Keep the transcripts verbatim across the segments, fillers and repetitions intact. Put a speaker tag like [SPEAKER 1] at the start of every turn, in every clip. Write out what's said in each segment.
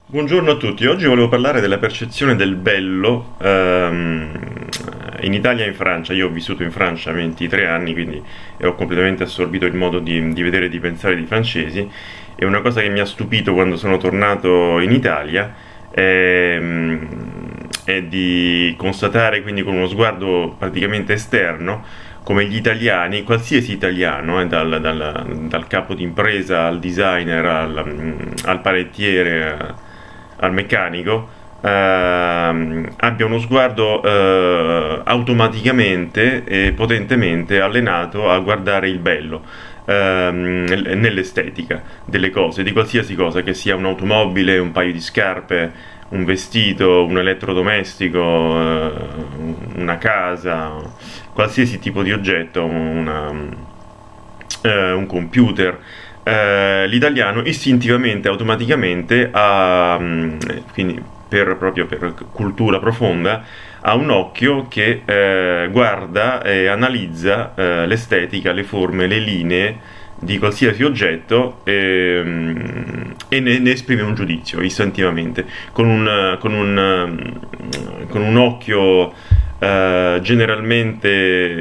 [SPEAKER 1] Buongiorno a tutti, oggi volevo parlare della percezione del bello ehm, in Italia e in Francia. Io ho vissuto in Francia ventitré anni, quindi e ho completamente assorbito il modo di, di vedere e di pensare dei francesi, e una cosa che mi ha stupito quando sono tornato in Italia è, è di constatare, quindi con uno sguardo praticamente esterno, come gli italiani, qualsiasi italiano, eh, dal, dal, dal capo d'impresa al designer, al, al panettiere, al meccanico, ehm, abbia uno sguardo eh, automaticamente e potentemente allenato a guardare il bello ehm, nell'estetica delle cose, di qualsiasi cosa, che sia un'automobile, un paio di scarpe, un vestito, un elettrodomestico, eh, una casa, qualsiasi tipo di oggetto, una, eh, un computer. Eh, l'italiano istintivamente, automaticamente, ha, mh, quindi per, proprio per cultura profonda, ha un occhio che eh, guarda e analizza eh, l'estetica, le forme, le linee di qualsiasi oggetto e, mh, e ne, ne esprime un giudizio istintivamente, con un, con un, con un occhio Uh, generalmente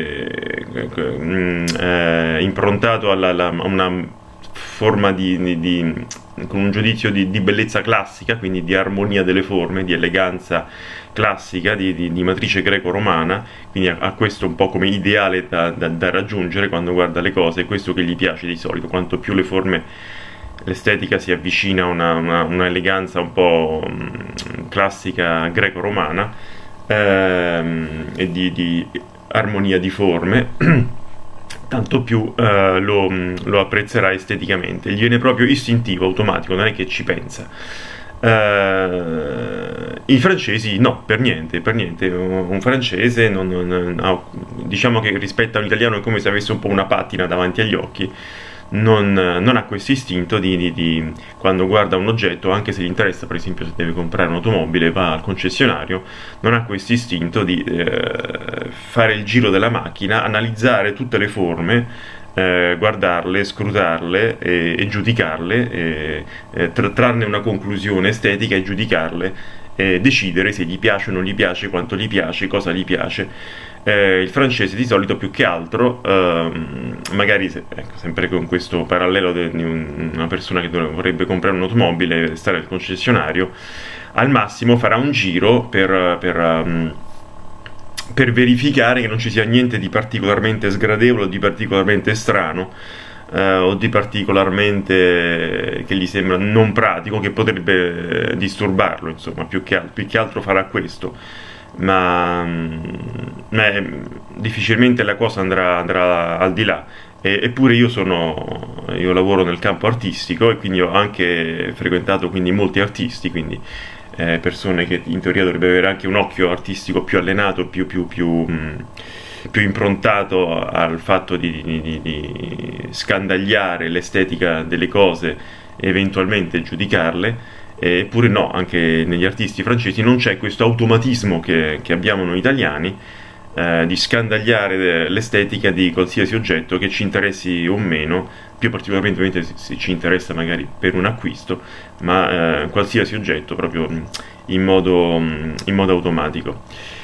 [SPEAKER 1] uh, uh, improntato alla, alla, a una forma di, di, di con un giudizio di, di bellezza classica, quindi di armonia delle forme, di eleganza classica, di, di, di matrice greco-romana, quindi ha, questo un po' come ideale da, da, da raggiungere quando guarda le cose, è questo che gli piace di solito. Quanto più le forme, l'estetica si avvicina a una, una, una eleganza un po' um, classica greco-romana, Ehm, e di, di armonia di forme, tanto più eh, lo, lo apprezzerà esteticamente. Gli viene proprio istintivo, automatico, non è che ci pensa. Uh, i francesi no, per niente, per niente. Un francese non, non, no, diciamo che rispetto a un italiano è come se avesse un po' una patina davanti agli occhi. Non, non ha questo istinto di, di, di quando guarda un oggetto, anche se gli interessa, per esempio se deve comprare un'automobile va al concessionario, non ha questo istinto di eh, fare il giro della macchina, analizzare tutte le forme, eh, guardarle, scrutarle e, e giudicarle, e, e tra, trarne una conclusione estetica e giudicarle e decidere se gli piace o non gli piace, quanto gli piace, cosa gli piace. Eh, il francese di solito più che altro, ehm, magari se, ecco, sempre con questo parallelo de, di un, una persona che vorrebbe comprare un'automobile e stare al concessionario, al massimo farà un giro per, per, um, per verificare che non ci sia niente di particolarmente sgradevole o di particolarmente strano, eh, o di particolarmente che gli sembra non pratico, che potrebbe disturbarlo, insomma, più che, più che altro farà questo. Ma, ma difficilmente la cosa andrà, andrà al di là. E, eppure io sono io lavoro nel campo artistico e quindi ho anche frequentato quindi molti artisti, quindi eh, persone che in teoria dovrebbero avere anche un occhio artistico più allenato, più, più, più, mh, più improntato al fatto di, di, di, di scandagliare l'estetica delle cose e eventualmente giudicarle. Eppure no, anche negli artisti francesi non c'è questo automatismo che, che abbiamo noi italiani, eh, di scandagliare l'estetica di qualsiasi oggetto, che ci interessi o meno, più particolarmente se ci interessa magari per un acquisto, ma eh, qualsiasi oggetto proprio in modo, in modo automatico.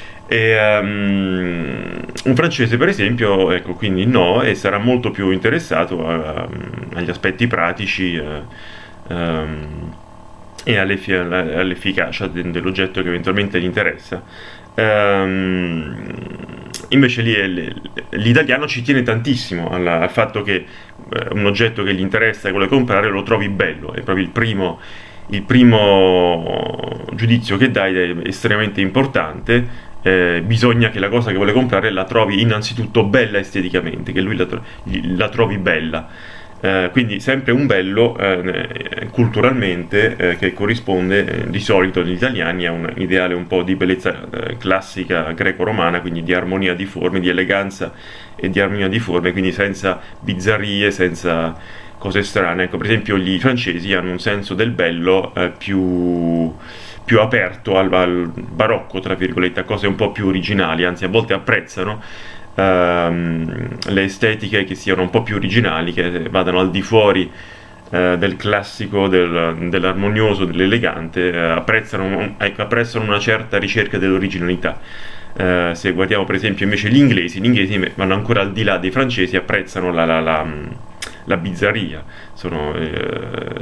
[SPEAKER 1] E, um, un francese per esempio, ecco, quindi no, e sarà molto più interessato a, agli aspetti pratici, uh, um, e all'efficacia dell'oggetto che eventualmente gli interessa. Um, invece l'italiano ci tiene tantissimo al, al fatto che eh, un oggetto che gli interessa e vuole comprare lo trovi bello, è proprio il primo, il primo giudizio che dai, è estremamente importante. Eh, bisogna che la cosa che vuole comprare la trovi innanzitutto bella esteticamente, che lui la, la trovi bella. Eh, quindi sempre un bello eh, culturalmente eh, che corrisponde eh, di solito negli italiani a un ideale un po' di bellezza eh, classica greco-romana, quindi di armonia di forme, di eleganza e di armonia di forme, quindi senza bizzarrie, senza cose strane. Ecco, per esempio gli francesi hanno un senso del bello eh, più, più aperto al, al barocco, tra virgolette, a cose un po' più originali, anzi a volte apprezzano ehm, le estetiche che siano un po' più originali, che vadano al di fuori eh, del classico, del, dell'armonioso, dell'elegante, eh, apprezzano, ecco, apprezzano una certa ricerca dell'originalità. Uh, se guardiamo per esempio invece gli inglesi, gli inglesi vanno ancora al di là dei francesi, apprezzano la, la, la, la bizzarria. Sono, eh,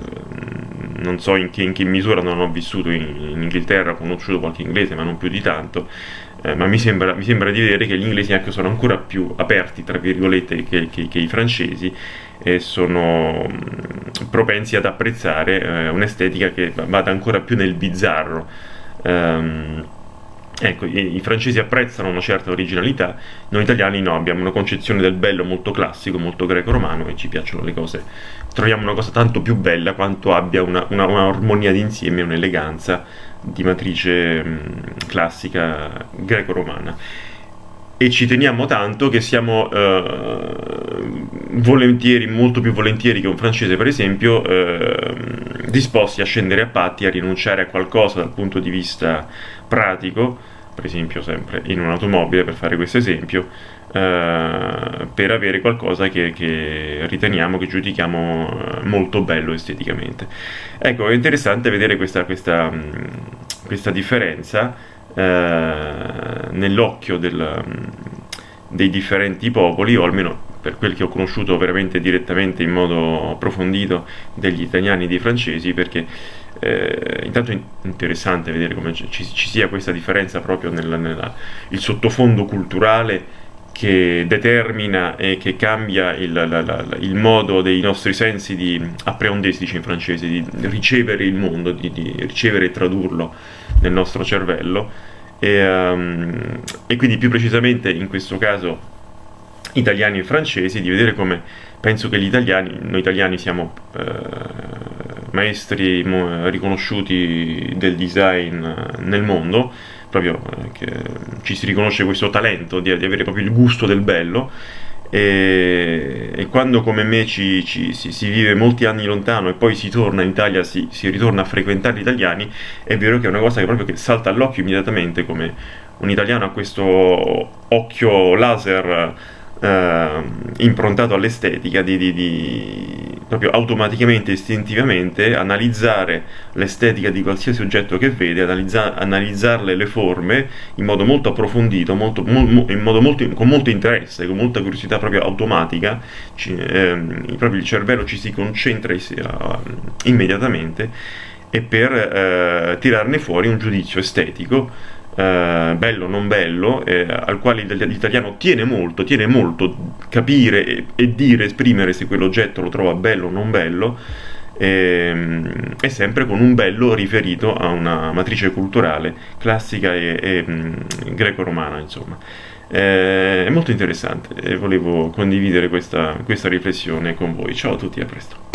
[SPEAKER 1] non so in che, in che misura, non ho vissuto in, in Inghilterra, ho conosciuto qualche inglese ma non più di tanto, eh, ma mi sembra, mi sembra di vedere che gli inglesi anche sono ancora più aperti, tra virgolette, che, che, che i francesi, e sono mh, propensi ad apprezzare eh, un'estetica che vada ancora più nel bizzarro. Um, Ecco, i, i francesi apprezzano una certa originalità, noi italiani no, abbiamo una concezione del bello molto classico, molto greco-romano, e ci piacciono le cose, troviamo una cosa tanto più bella quanto abbia una, una, una armonia d'insieme, un'eleganza di matrice mh, classica greco-romana. E ci teniamo tanto che siamo eh, volentieri, molto più volentieri che un francese per esempio, eh, disposti a scendere a patti, a rinunciare a qualcosa dal punto di vista pratico, per esempio sempre in un'automobile, per fare questo esempio, eh, per avere qualcosa che, che riteniamo, che giudichiamo molto bello esteticamente. Ecco, è interessante vedere questa, questa, questa differenza Eh, nell'occhio del, dei differenti popoli, o almeno per quel che ho conosciuto veramente direttamente in modo approfondito degli italiani e dei francesi, perché eh, intanto è interessante vedere come ci, ci sia questa differenza proprio nel, nella, il sottofondo culturale che determina e che cambia il, la, la, il modo dei nostri sensi di appréhender, si dice in francese, di ricevere il mondo, di, di ricevere e tradurlo nel nostro cervello, e, um, e quindi più precisamente in questo caso italiani e francesi, di vedere come penso che gli italiani, noi italiani siamo eh, maestri mo, riconosciuti del design nel mondo, proprio eh, che ci si riconosce questo talento di, di avere proprio il gusto del bello, e, e quando come me ci, ci, si, si vive molti anni lontano e poi si torna in Italia, si, si ritorna a frequentare gli italiani, è vero che è una cosa che proprio che salta all'occhio immediatamente, come un italiano ha questo occhio laser Uh, improntato all'estetica, di, di, di proprio automaticamente, istintivamente analizzare l'estetica di qualsiasi oggetto che vede, analizza, analizzarle le forme in modo molto approfondito, molto, mo, in modo molto, con molto interesse, con molta curiosità proprio automatica, ci, ehm, proprio il cervello ci si concentra uh, immediatamente, e per uh, tirarne fuori un giudizio estetico, Uh, bello, non bello, eh, al quale l'italiano tiene molto, tiene molto capire e, e dire, esprimere se quell'oggetto lo trova bello o non bello, e, e sempre con un bello riferito a una matrice culturale classica e, e greco-romana, insomma. Eh, è molto interessante e volevo condividere questa, questa riflessione con voi. Ciao a tutti, a presto.